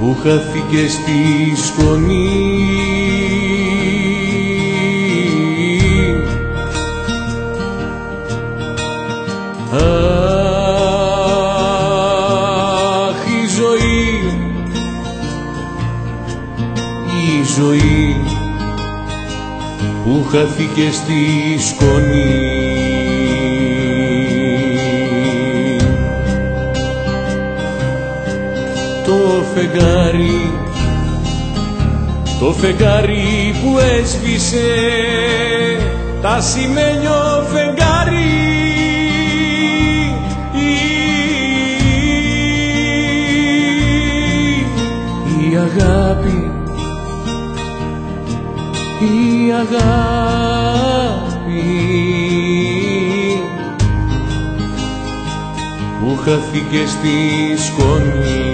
που χάθηκε στη σκονή. Αχ, η ζωή που χάθηκε στη σκονή. Το φεγγάρι που έσβησε, τα ασημένιο φεγγάρι, η αγάπη που χάθηκε στη σκονή.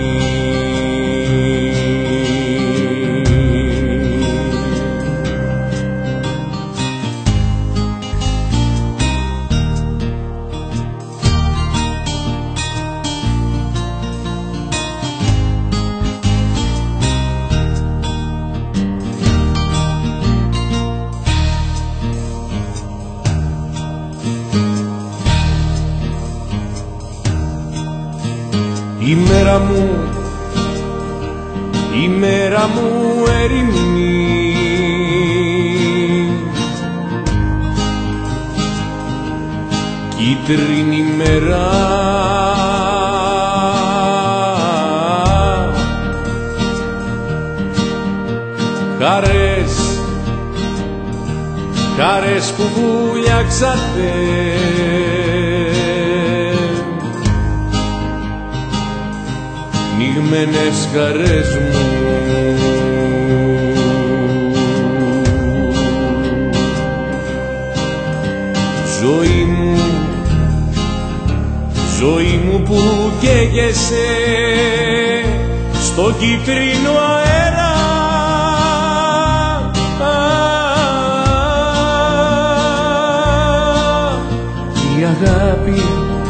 Η μέρα μου ερημνή, κίτρινη μέρα, χαρές που βουλιάξατε, πνιγμένες χαρές μου. Ζωή μου που καίγεσαι στο κίτρινο αέρα, η αγάπη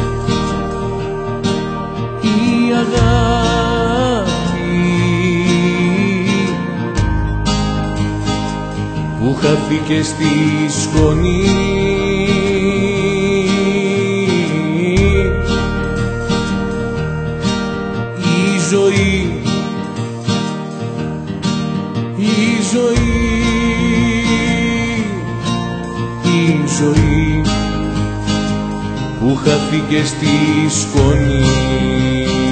που χάθηκε στη σκονή. Η ζωή που χάθηκε στη σκονή.